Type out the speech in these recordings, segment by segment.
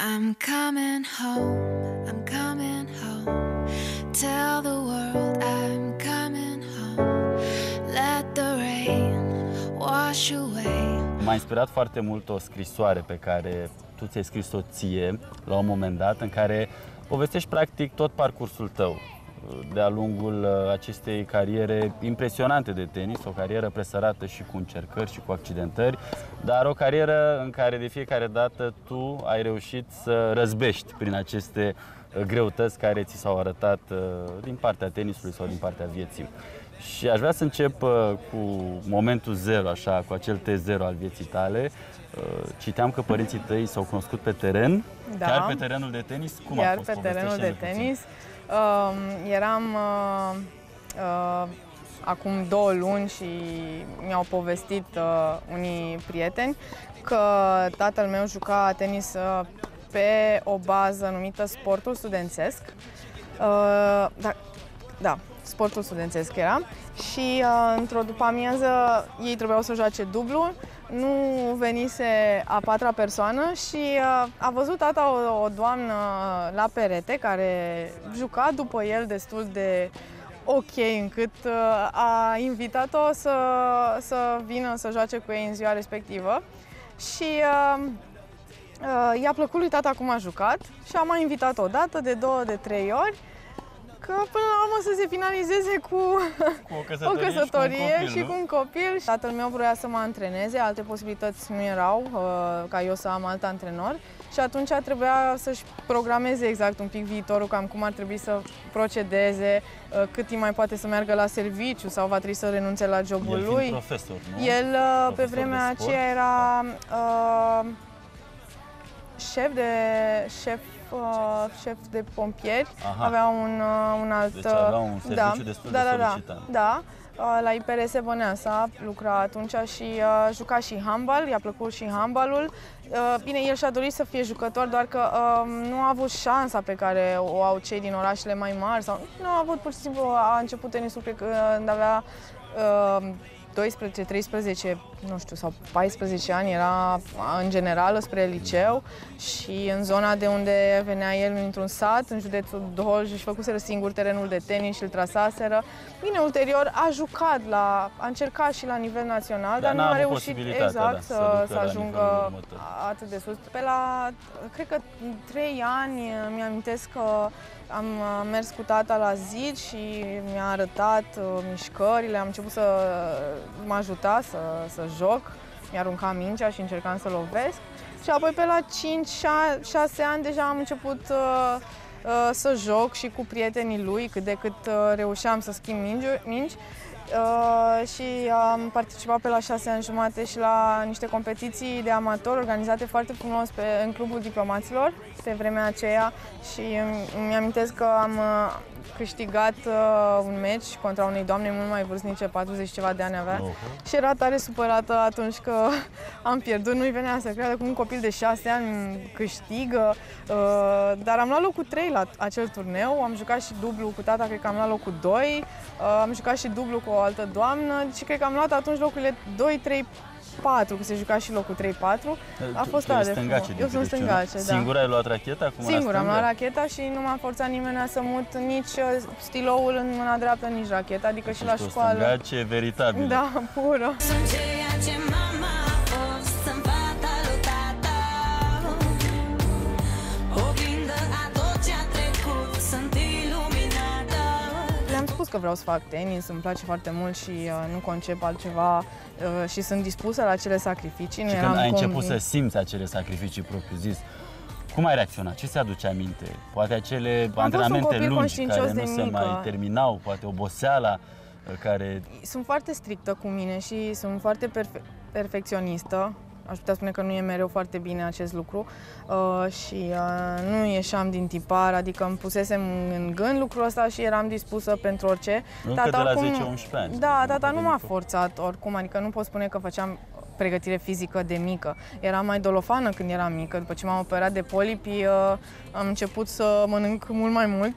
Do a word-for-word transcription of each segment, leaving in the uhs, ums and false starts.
I'm coming home, I'm coming home. Tell the world I'm coming home. Let the rain wash away. M-a inspirat foarte mult o scrisoare pe care tu ți-ai scris-o ție la un moment dat, în care povestești practic tot parcursul tău de-a lungul acestei cariere impresionante de tenis, o carieră presărată și cu încercări și cu accidentări, dar o carieră în care de fiecare dată tu ai reușit să răzbești prin aceste greutăți care ți s-au arătat din partea tenisului sau din partea vieții. Și aș vrea să încep cu momentul zero, așa, cu acel T zero al vieții tale. Citeam că părinții tăi s-au cunoscut pe teren, da. Chiar pe terenul de tenis? Cum Chiar a fost? pe terenul de tenis. Uh, eram uh, uh, acum două luni și mi-au povestit uh, unii prieteni că tatăl meu juca tenis uh, pe o bază numită Sportul Studențesc. Uh, da, da, Sportul Studențesc era. Și uh, într-o după-amiază ei trebuiau să joace dublu. Nu venise a patra persoană și uh, a văzut tata o, o doamnă la perete care juca după el destul de ok, încât uh, a invitat-o să, să vină să joace cu ei în ziua respectivă. Și uh, uh, i-a plăcut lui tata cum a jucat și a mai invitat-o o dată, de două, de trei ori, că până la urmă să se finalizeze cu, cu o căsătorie, o căsătorie și, cu un, copil, și cu un copil. Tatăl meu vrea să mă antreneze, alte posibilități nu erau uh, ca eu să am alt antrenor și atunci trebuia să-și programeze exact un pic viitorul, cam cum ar trebui să procedeze, uh, cât timp mai poate să meargă la serviciu sau va trebui să renunțe la jobul El lui. Profesor, nu? El uh, pe vremea aceea era uh, șef de șef Uh, șef de pompieri. Aha. Avea un, uh, un alt... Deci avea un serviciu da, destul da, de da, solicitant. Da, da. La I P R S Băneasa lucra atunci și uh, juca și handbal, i-a plăcut și handbalul. Uh, bine, el și-a dorit să fie jucător, doar că uh, nu a avut șansa pe care o au cei din orașele mai mari. Sau, nu a avut, pur și simplu, a început tenisul, cred că când avea uh, doisprezece, treisprezece, nu știu, sau paisprezece ani, era în generală spre liceu și în zona de unde venea el, într-un sat, în județul Dolj, își făcuseră singur terenul de tenis și îl trasaseră. Bine, ulterior a jucat, la, a încercat și la nivel național, dar, dar nu a reușit exact da, să, să ajungă atât de sus. Pe la, cred că trei ani, mi-amintesc că am mers cu tata la zid și mi-a arătat uh, mișcările, am început să mă ajuta să, să joc, mi-a aruncat mingea și încercam să lovesc. Și apoi pe la cinci șase ani deja am început uh, uh, să joc și cu prietenii lui, cât de cât uh, reușeam să schimb mingi, mingi. Uh, și am participat pe la șase ani jumate și la niște competiții de amatori organizate foarte frumos pe, în Clubul Diplomaților pe vremea aceea și îmi amintesc că am uh, câștigat uh, un meci contra unei doamne mult mai vârstnice, patruzeci ceva de ani avea. Uh-huh. Și era tare supărată atunci că am pierdut, nu-i venea să creadă cum un copil de șase ani câștigă, uh, dar am luat locul trei la acel turneu, am jucat și dublu cu tata, cred că am luat locul doi, uh, am jucat și dublu cu o altă doamnă și cred că am luat atunci locurile doi, trei, patru, că se juca și locul trei patru. A fost tare de frumos. Eu sunt stângace, da. Singura ai luat racheta? Singur am luat racheta și nu m-a forțat nimeni să mut nici stiloul în mâna dreaptă, nici racheta, adică și la școală. O stângace veritabilă. Da, pură. Le-am spus că vreau să fac tenis, îmi place foarte mult și uh, nu concep altceva uh, și sunt dispusă la acele sacrificii. Și când ai început să simți acele sacrificii propriu-zis, cum ai reacționat? Ce se aduce aminte? Poate acele Am antrenamente lungi care nu se mică. mai terminau, poate oboseala care... Sunt foarte strictă cu mine și sunt foarte perfe perfecționistă. Aș putea spune că nu e mereu foarte bine acest lucru uh, și uh, nu ieșeam din tipar, adică îmi pusesem în gând lucrul ăsta și eram dispusă pentru orice. Încă tata, de la zece unsprezece ani. Da, tata nu m-a forțat oricum, adică nu pot spune că făceam pregătire fizică de mică. Eram mai dolofană când eram mică. După ce m-am operat de polipi, am început să mănânc mult mai mult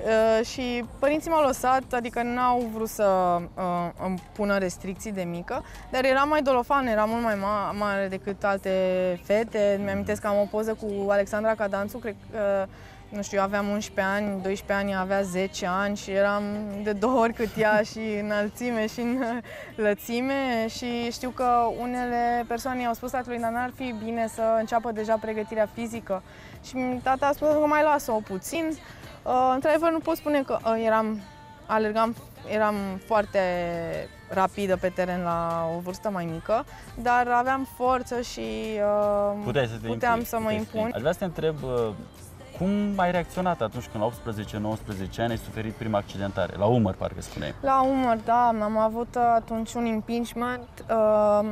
și părinții m-au lăsat, adică n-au vrut să îmi pună restricții de mică, dar eram mai dolofană, eram mult mai ma mare decât alte fete. Mi-amintesc că am o poză cu Alexandra Cadanțu, cred că nu știu, eu aveam unsprezece ani, doisprezece ani, avea zece ani și eram de două ori cât ea și în înălțime și în lățime și știu că unele persoane i-au spus tatălui, dar n-ar fi bine să înceapă deja pregătirea fizică și tata a spus că mai lasă-o puțin. Uh, într-adevăr nu pot spune că uh, eram, alergam, eram foarte rapidă pe teren la o vârstă mai mică, dar aveam forță și uh, să puteam implici, să mă impun. Aș vrea să te întreb, uh, cum ai reacționat atunci când la optsprezece nouăsprezece ani ai suferit prima accidentare? La umăr, parcă spuneai. La umăr, da. Am avut atunci un impingement. Uh,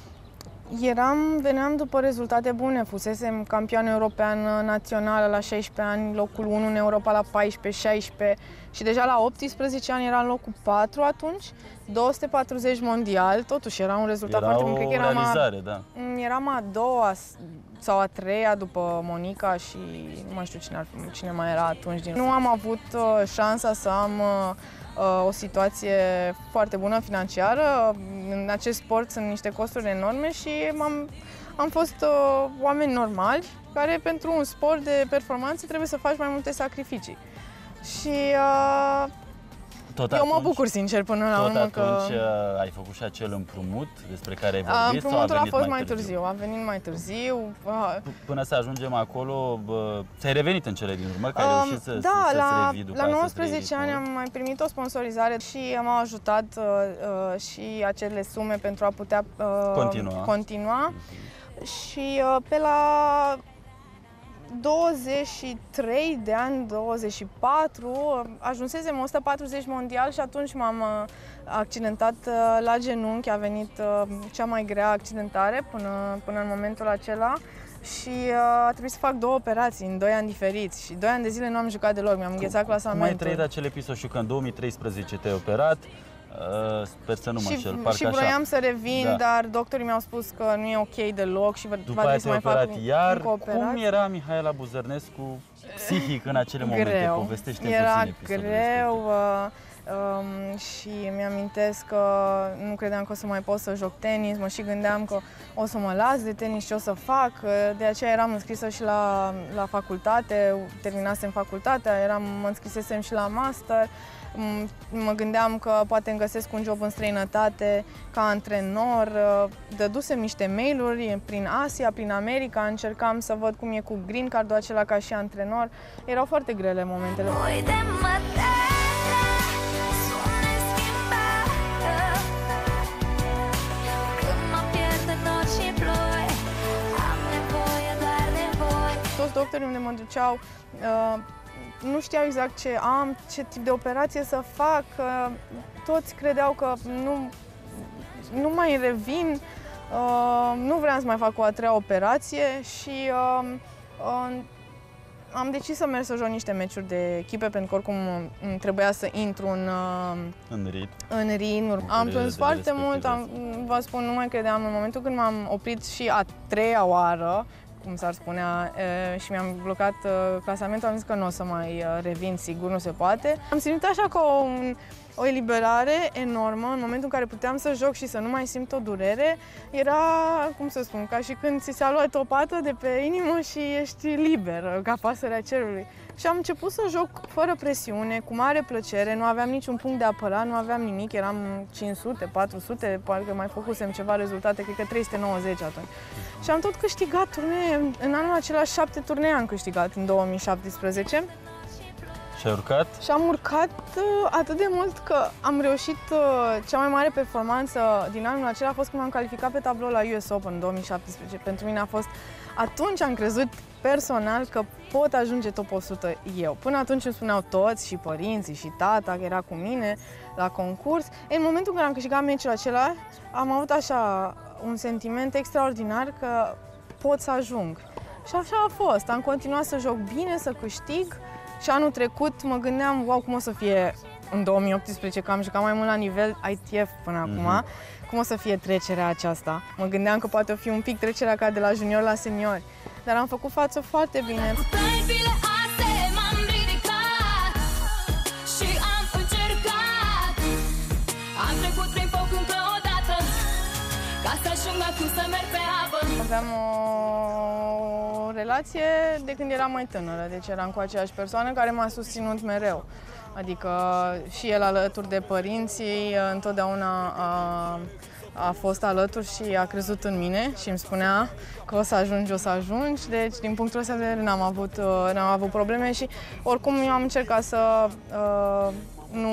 eram, veneam după rezultate bune. Fusesem campioană europeană națională la șaisprezece ani, locul unu în Europa la paisprezece șaisprezece și deja la optsprezece ani era în locul patru atunci, două sute patruzeci mondial, totuși era un rezultat era foarte bun. Cred că eram realizare, a, da. Eram a doua sau a treia după Monica și nu mai știu cine, ar fi, cine mai era atunci. Din... Nu am avut uh, șansa să am uh, o situație foarte bună financiară. În acest sport sunt niște costuri enorme și am, am fost uh, oameni normali care pentru un sport de performanță trebuie să faci mai multe sacrificii. Și uh, tot eu atunci, mă bucur sincer până la urmă că... că... atunci ai făcut și acel împrumut despre care ai vorbit? Împrumutul a, a fost mai mai târziu? târziu, a venit mai târziu. Până să ajungem acolo, ți-ai revenit în cele din urmă, că ai um, reușit să, da, să, la, să revii după la aia, nouăsprezece ani am mai primit o sponsorizare și m-au ajutat uh, și acele sume pentru a putea uh, continua. continua. Și uh, pe la douăzeci și trei de ani, douăzeci și patru, ajunsesem o sută patruzeci mondial și atunci m-am accidentat la genunchi. A venit cea mai grea accidentare până, până în momentul acela și a trebuit să fac două operații în doi ani diferiți și doi ani de zile nu am jucat deloc, mi-am înghețat clasamentul. Cum ai trăit acel episod? Și că în două mii treisprezece te-ai operat, Uh, sper să nu mă înșel, parcă și vroiam așa. să revin, da. Dar doctorii mi-au spus că nu e ok deloc și după aia te-ai operat iar. Cum era Mihaela Buzărnescu psihic în acele greu. momente? Povestește-mi era puțin episodul greu uh, um, și mi-amintesc că nu credeam că o să mai pot să joc tenis, mă și gândeam că o să mă las de tenis, ce o să fac. De aceea eram înscrisă și la, la facultate, terminasem facultatea, eram, mă înscrisesem și la master. Mă gândeam că poate îmi găsesc un job în străinătate ca antrenor, dădusem niște mail-uri prin Asia, prin America, încercam să văd cum e cu green card-ul acela ca și antrenor. Erau foarte grele momentele. Toți doctorii unde mă duceau uh, nu știau exact ce am, ce tip de operație să fac. Toți credeau că nu, nu mai revin, nu vreau să mai fac o a treia operație și am decis să merg să joc niște meciuri de echipe, pentru că oricum trebuia să intru în, în ritm. În ritm. Am plâns foarte mult, am, vă spun, nu mai credeam în momentul când m-am oprit și a treia oară, cum s-ar spunea, și mi-am blocat clasamentul, am zis că nu o să mai revin, sigur, nu se poate. Am simțit așa ca o, o eliberare enormă în momentul în care puteam să joc și să nu mai simt o durere. Era, cum să spun, ca și când ți s-a luat o pată de pe inimă și ești liber, ca pasărea cerului. Și am început să joc fără presiune, cu mare plăcere, nu aveam niciun punct de apărat, nu aveam nimic, eram cinci sute, patru sute, parcă mai făcusem ceva rezultate, cred că trei sute nouăzeci atunci. Și am tot câștigat turnee, în anul acela șapte turnee am câștigat în două mii șaptesprezece. Și ai urcat? Și am urcat atât de mult că am reușit, cea mai mare performanță din anul acela a fost când m-am calificat pe tablou la U S Open în două mii șaptesprezece. Pentru mine a fost, atunci am crezut personal că pot ajunge top o sută eu. Până atunci îmi spuneau toți, și părinții, și tata, că era cu mine la concurs. În momentul în care am câștigat meciul acela, am avut așa un sentiment extraordinar că pot să ajung. Și așa a fost. Am continuat să joc bine, să câștig. Și anul trecut mă gândeam, wow, cum o să fie în două mii optsprezece, că am jucat mai mult la nivel I T F până mm-hmm. acum, cum o să fie trecerea aceasta. Mă gândeam că poate o fi un pic trecerea ca de la junior la senior, dar am făcut față foarte bine. Aveam o relație de când eram mai tânără, deci eram cu aceeași persoană care m-a susținut mereu. Adică și el alături de părinții, întotdeauna a, a fost alături și a crezut în mine și îmi spunea că o să ajungi, o să ajungi. Deci, din punctul ăsta de vedere, n-am avut, n-am avut probleme și oricum eu am încercat să uh, nu,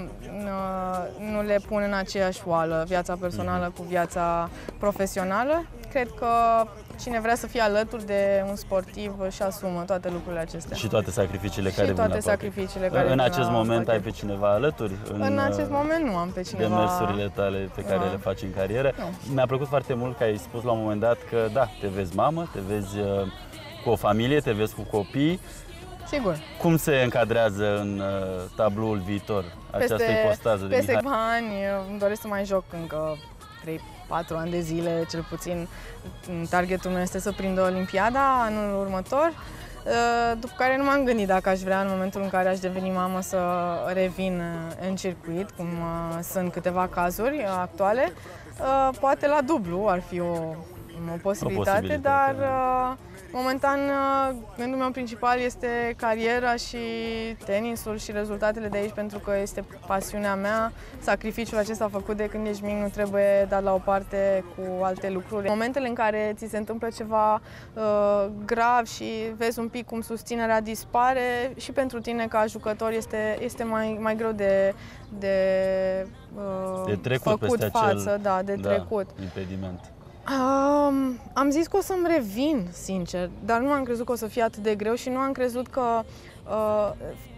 uh, nu le pun în aceeași oală viața personală cu viața profesională. Cred că cine vrea să fie alături de un sportiv își asumă toate lucrurile acestea. Și toate sacrificiile și care vin la toate sacrificiile care În vin acest la moment toate. ai pe cineva alături? În, în acest moment nu am pe cineva. Demersurile tale pe care nu. le faci în carieră. Nu. Mi-a plăcut foarte mult că ai spus la un moment dat că da, te vezi mamă, te vezi uh, cu o familie, te vezi cu copii. Sigur. Cum se încadrează în uh, tabloul viitor această peste, ipostază de peste Mihai? ani îmi doresc să mai joc încă trei patru ani de zile, cel puțin. Targetul meu este să prindă Olimpiada anul următor, după care nu m-am gândit dacă aș vrea în momentul în care aș deveni mamă să revin în circuit, cum sunt câteva cazuri actuale. Poate la dublu ar fi o, o posibilitate, o posibilitate dar momentan gândul meu principal este cariera și tenisul și rezultatele de aici, pentru că este pasiunea mea. Sacrificiul acesta făcut de când ești mic nu trebuie dat la o parte cu alte lucruri. În momentele în care ți se întâmplă ceva uh, grav și vezi un pic cum susținerea dispare, și pentru tine ca jucător este, este mai, mai greu de, de, uh, de trecut făcut peste față, acel, da, de da, trecut. impediment. Um, am zis că o să-mi revin, sincer, dar nu am crezut că o să fie atât de greu și nu am crezut că uh,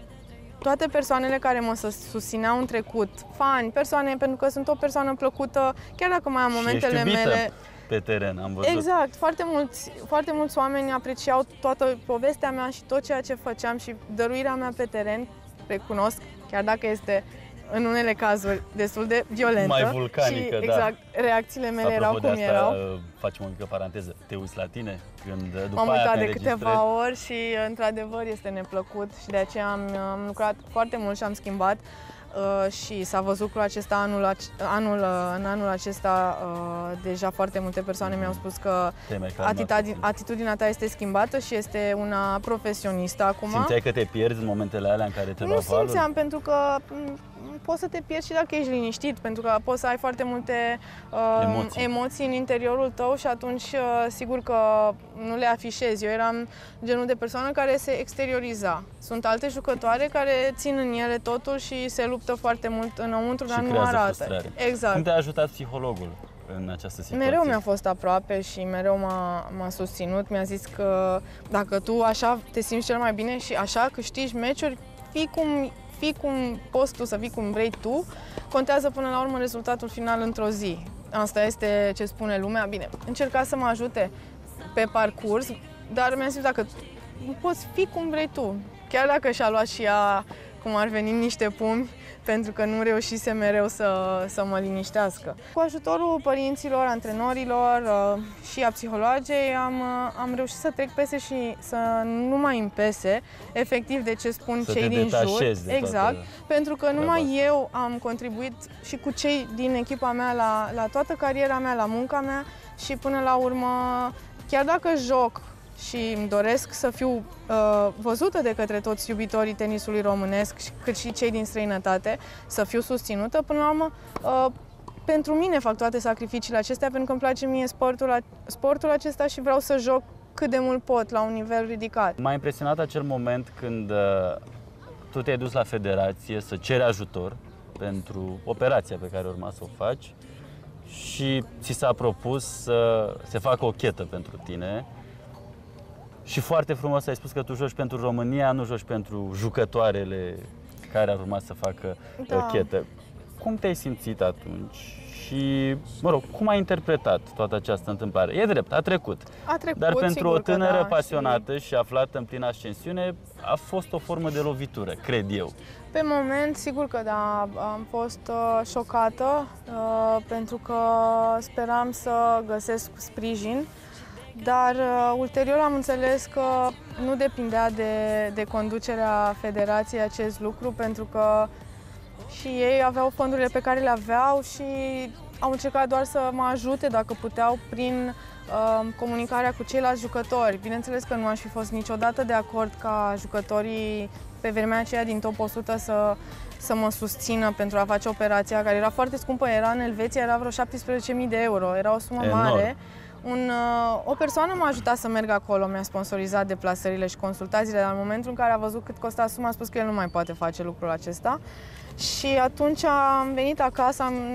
toate persoanele care mă susțineau în trecut, fani, persoane, pentru că sunt o persoană plăcută, chiar dacă mai am momentele și ești mele. Pe teren, am văzut. Exact, foarte mulți, foarte mulți oameni apreciau toată povestea mea și tot ceea ce făceam și dăruirea mea pe teren, recunosc, chiar dacă este în unele cazuri destul de violentă. Mai vulcanică, și, da. Exact, reacțiile mele Apropo erau cum de asta, erau. facem o mică paranteză. Te uiți la tine când după M-am aia uitat te de câteva ori și într-adevăr este neplăcut și de aceea am, am lucrat foarte mult și am schimbat. Uh, și s-a văzut lucrul acesta anul, anul, uh, în anul acesta uh, deja foarte multe persoane mi-au spus că atitudinea, atitudinea ta este schimbată și este una profesionistă acum. Simțeai că te pierzi în momentele alea în care te lua Nu valul? simțeam, pentru că poți să te pierzi și dacă ești liniștit, pentru că poți să ai foarte multe uh, emoții. emoții în interiorul tău și atunci uh, sigur că nu le afișezi. Eu eram genul de persoană care se exterioriza. Sunt alte jucătoare care țin în ele totul și se luptă foarte mult înăuntru, dar nu arată. Frustrare. Exact. Cum te-a ajutat psihologul în această situație? Mereu mi-a fost aproape și mereu m-a susținut. Mi-a zis că dacă tu așa te simți cel mai bine și așa câștigi meciuri, fii cum fii cum poți tu să fii, cum vrei tu, contează până la urmă rezultatul final într-o zi. Asta este ce spune lumea. Bine, încerca să mă ajute pe parcurs, dar mi-a zis dacă poți fi cum vrei tu. Chiar dacă și-a luat și ea, cum ar veni, niște pumni, pentru că nu reușise mereu să, să mă liniștească. Cu ajutorul părinților, antrenorilor și a psihologei am, am reușit să trec peste și să nu mai îmi pese efectiv de ce spun să cei din jur. Exact, pentru că numai eu am contribuit și cu cei din echipa mea la, la toată cariera mea, la munca mea și până la urmă, chiar dacă joc și îmi doresc să fiu uh, văzută de către toți iubitorii tenisului românesc, cât și cei din străinătate, să fiu susținută, până la urmă, uh, pentru mine fac toate sacrificiile acestea, pentru că îmi place mie sportul, sportul acesta și vreau să joc cât de mult pot, la un nivel ridicat. M-a impresionat acel moment când uh, tu te-ai dus la federație să ceri ajutor pentru operația pe care urma să o faci și ți s-a propus să se facă o chetă pentru tine. Și foarte frumos ai spus că tu joci pentru România, nu joci pentru jucătoarele care ar urma să facă da. chetă. cum te-ai simțit atunci și, mă rog, cum ai interpretat toată această întâmplare? E drept, a trecut. A trecut, Dar pentru o tânără da, pasionată și... și aflată în plină ascensiune, a fost o formă de lovitură, cred eu. Pe moment, sigur că da, am fost uh, șocată uh, pentru că speram să găsesc sprijin, dar uh, ulterior am înțeles că nu depindea de, de conducerea federației acest lucru, pentru că și ei aveau fondurile pe care le aveau și au încercat doar să mă ajute dacă puteau prin uh, comunicarea cu ceilalți jucători. Bineînțeles că nu aș fi fost niciodată de acord ca jucătorii pe vremea aceea din top o sută să, să mă susțină pentru a face operația, care era foarte scumpă, era în Elveția, era vreo șaptesprezece mii de euro, era o sumă Enorm. mare. Un, o persoană m-a ajutat să merg acolo, mi-a sponsorizat deplasările și consultațiile, dar în momentul în care a văzut cât costa suma, a spus că el nu mai poate face lucrul acesta. Și atunci am venit acasă, am,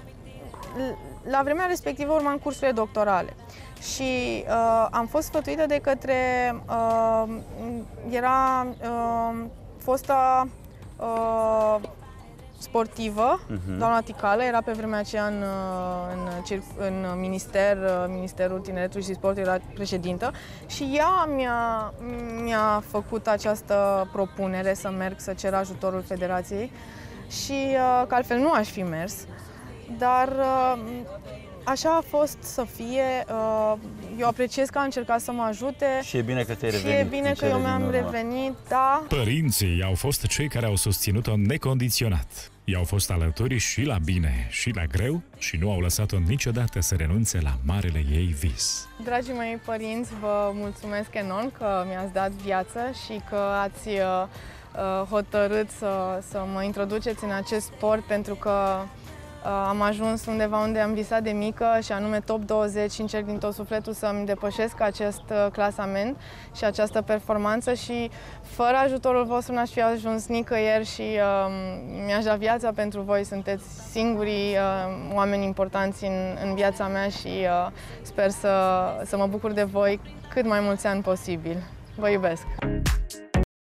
la vremea respectivă urmam cursurile doctorale și uh, am fost sfătuită de către, uh, era uh, fosta uh, sportivă, uh-huh. doamna Ticală, era pe vremea aceea în, în, în minister, Ministerul Tineretului și Sportului, era președintă și ea mi-a, mi-a făcut această propunere să merg să cer ajutorul federației și că altfel nu aș fi mers, dar așa a fost să fie. Eu apreciez că a încercat să mă ajute. Și e bine că te-ai revenit. Și e bine că eu mi-am revenit, da. Părinții au fost cei care au susținut-o necondiționat. I-au fost alături și la bine și la greu și nu au lăsat-o niciodată să renunțe la marele ei vis. Dragii mei părinți, vă mulțumesc enorm că mi-ați dat viață și că ați uh, hotărât să, să mă introduceți în acest sport, pentru că am ajuns undeva unde am visat de mică, și anume top douăzeci, și încerc din tot sufletul să-mi depășesc acest clasament și această performanță și fără ajutorul vostru n-aș fi ajuns nicăieri și uh, mi-aș da viața pentru voi. Sunteți singurii uh, oameni importanți în, în viața mea și uh, sper să, să mă bucur de voi cât mai mulți ani posibil. Vă iubesc!